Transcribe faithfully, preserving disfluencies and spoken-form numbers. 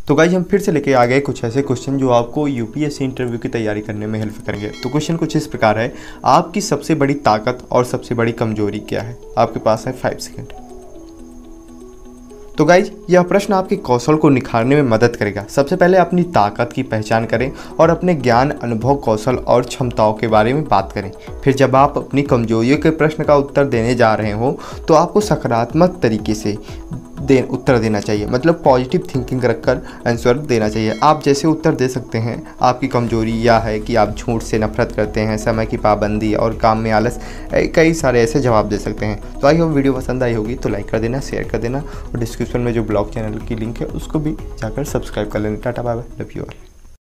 तो गाइस हम फिर से लेके आ गए कुछ ऐसे क्वेश्चन जो आपको यूपीएससी इंटरव्यू की तैयारी करने में हेल्प करेंगे। तो क्वेश्चन कुछ इस प्रकार है, आपकी सबसे बड़ी ताकत और सबसे बड़ी कमजोरी क्या है? आपके पास है फाइव सेकेंड। तो गाइज यह प्रश्न आपके कौशल को निखारने में मदद करेगा। सबसे पहले अपनी ताकत की पहचान करें और अपने ज्ञान, अनुभव, कौशल और क्षमताओं के बारे में बात करें। फिर जब आप अपनी कमजोरियों के प्रश्न का उत्तर देने जा रहे हो तो आपको सकारात्मक तरीके से दे उत्तर देना चाहिए, मतलब पॉजिटिव थिंकिंग रखकर आंसर देना चाहिए। आप जैसे उत्तर दे सकते हैं, आपकी कमजोरी यह है कि आप झूठ से नफरत करते हैं, समय की पाबंदी और काम में आलस, कई सारे ऐसे जवाब दे सकते हैं। तो आई होप वीडियो पसंद आई होगी तो लाइक कर देना, शेयर कर देना और डिस्क्रिप्शन में जो ब्लॉग चैनल की लिंक है उसको भी जाकर सब्सक्राइब कर लेना। Tata bye bye, love you all.